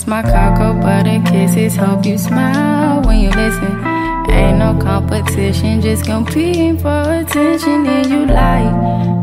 my cocoa butter kisses. Hope you smile when you listen. Ain't no competition, just competing for attention. And you like